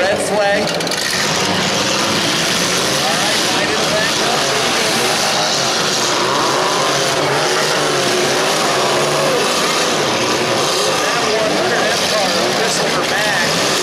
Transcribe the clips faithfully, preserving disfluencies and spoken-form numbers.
red flag. All right, light it back up. That one hundred F car, this over back.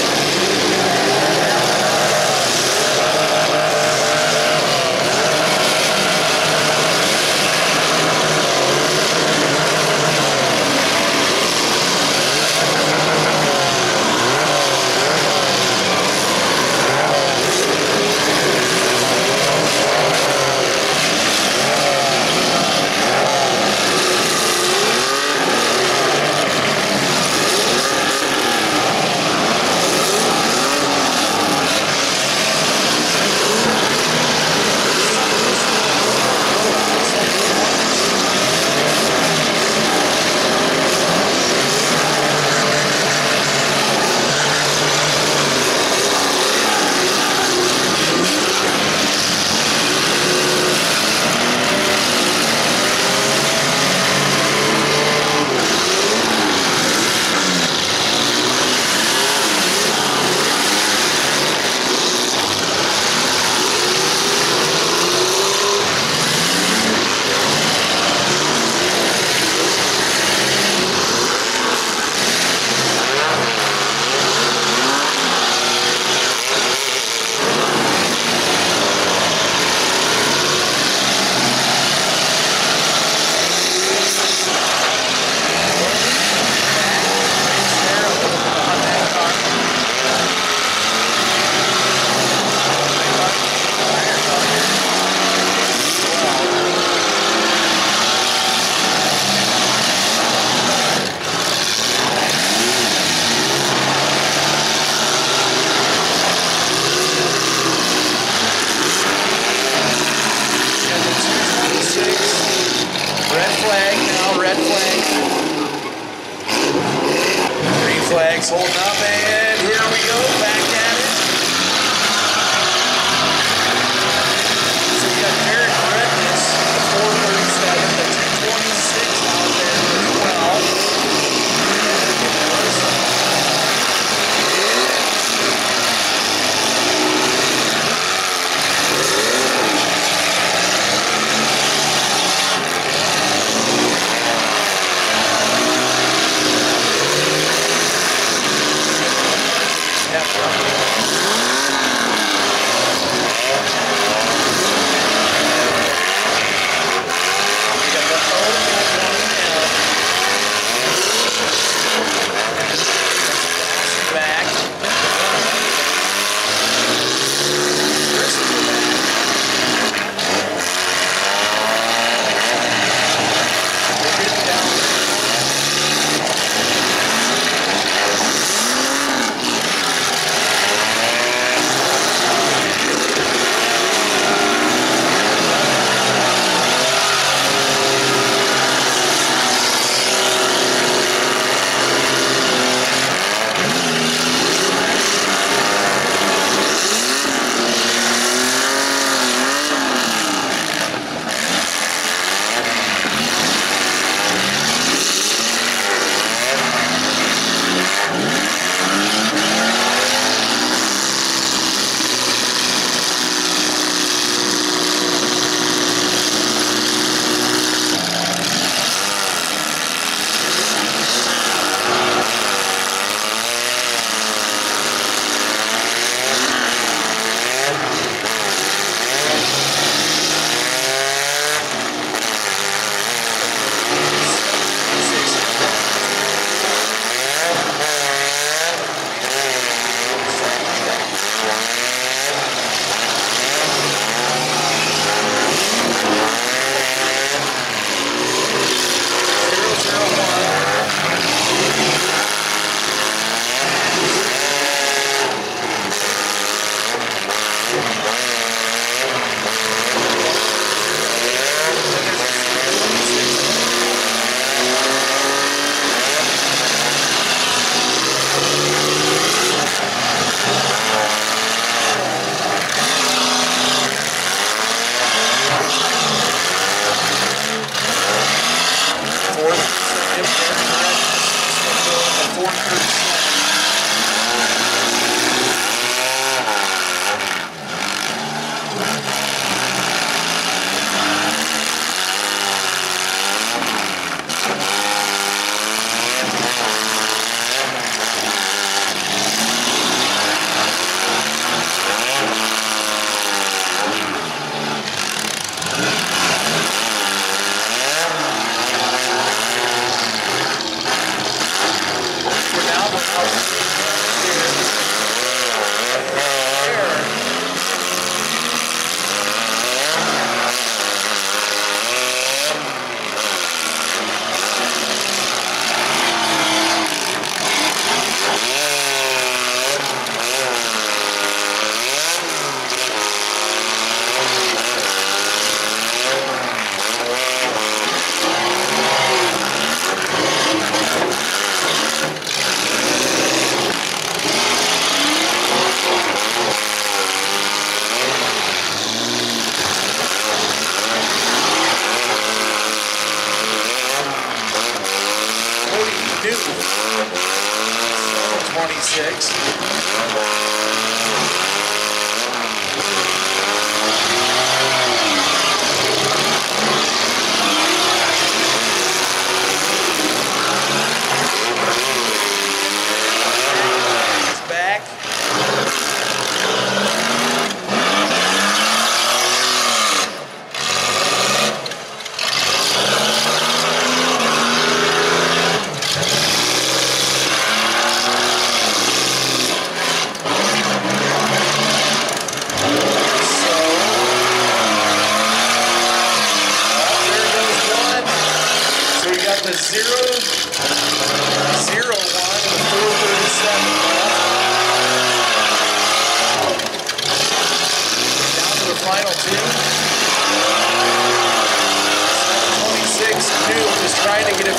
Flags holding up, and here we go, back at it. So we got Derek Redness, the four thirty-seven, the two twenty-six out there as well. Yeah.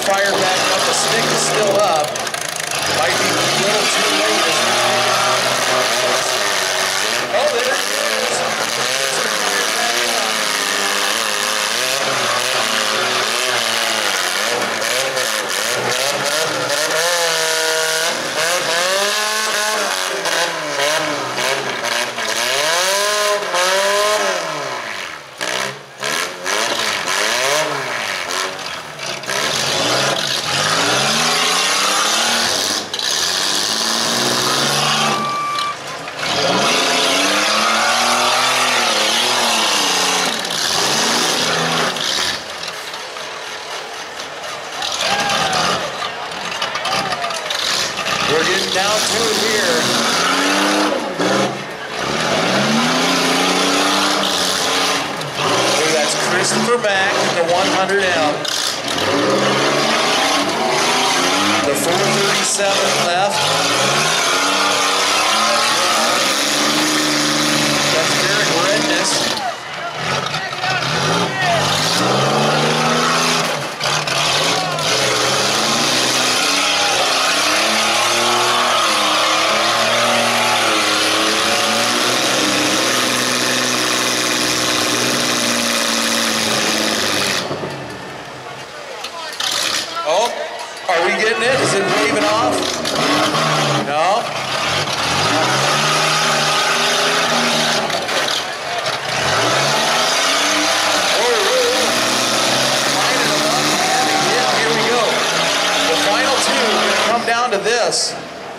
fire back up. The stick is still up. Might be a little too late. Oh, there it is. We're getting down to it here. So that's Christopher Mack in the one hundred M. The four thirty-seven left. That's Derek Redness. Oh, are we getting it? Is it waving off? No? Oh, lining them up. Yeah, here we go. The final two are going to come down to this.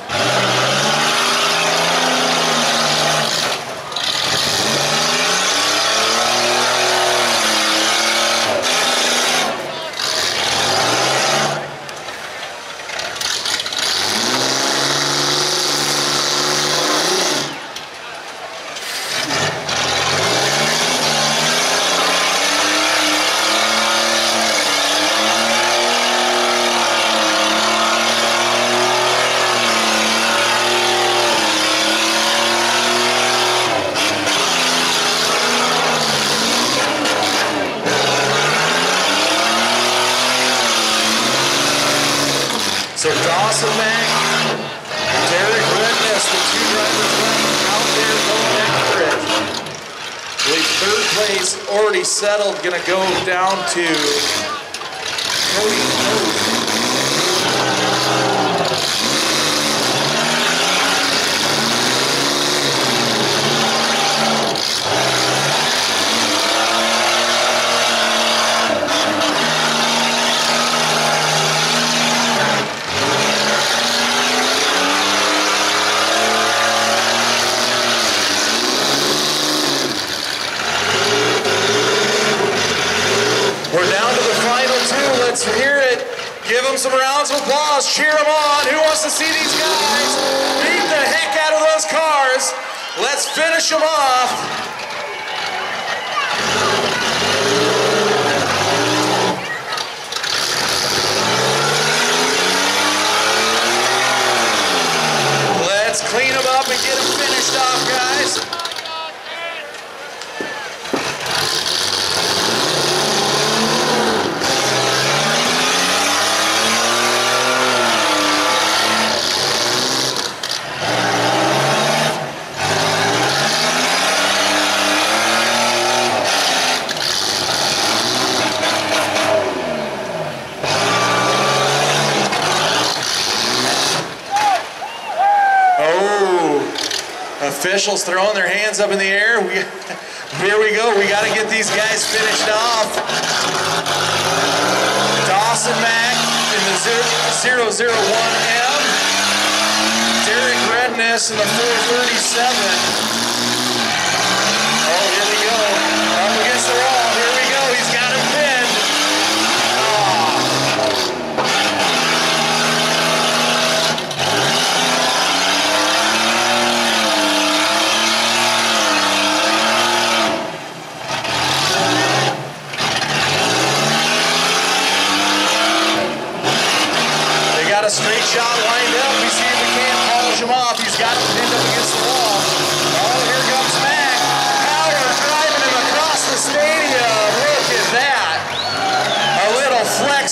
So Dawson Mack, Derek Redness, the two drivers left out there going after it. I believe third place already settled, gonna go down to Cody Hobo. We're down to the final two. Let's hear it. Give them some rounds of applause. Cheer them on. Who wants to see these guys beat the heck out of those cars? Let's finish them off. Let's clean them up and get them finished off, guys. Officials throwing their hands up in the air. We, here we go. We got to get these guys finished off. Dawson Mack in the zero zero one M. Derek Redness in the four thirty-seven. Oh, here we go. Up against the wall. Here we go. He's got him pinned. Oh. A straight shot lined up. We see if we can't polish him off. He's got him pinned up against the wall.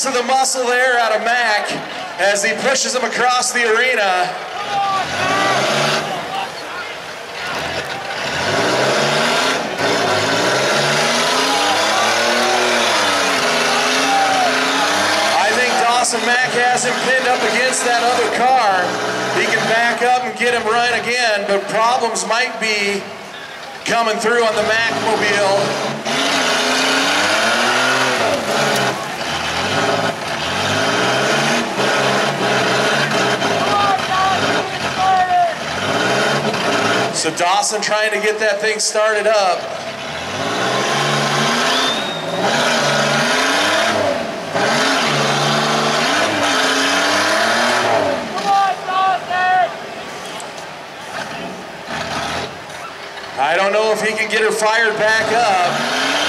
of the muscle there out of Mac as he pushes him across the arena. I think Dawson Mack has him pinned up against that other car. He can back up and get him right again, but problems might be coming through on the Mack mobile. So Dawson trying to get that thing started up. Come on, Dawson! I don't know if he can get her fired back up.